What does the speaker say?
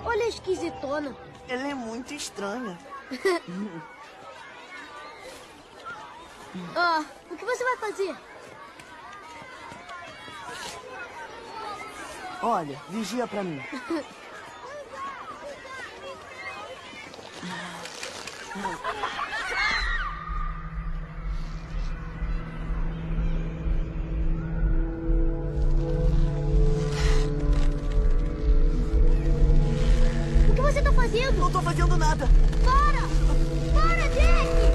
Olha a esquisitona. Ela é muito estranha. O que você vai fazer? Olha, vigia pra mim. O que você tá fazendo? Não tô fazendo nada. Para! Para, Jack!